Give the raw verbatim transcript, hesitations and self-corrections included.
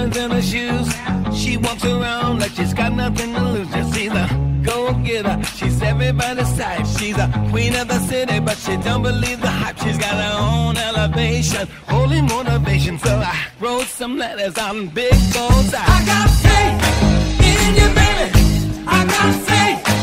diamonds in her shoes. She walks around like she's got nothing to lose. Just see the go-getter, she's everybody's type. She's a queen of the city, but she don't believe the hype. She's got her own elevation, holy motivation. So I wrote some letters on big bullseye. I got faith in you, baby. I got faith.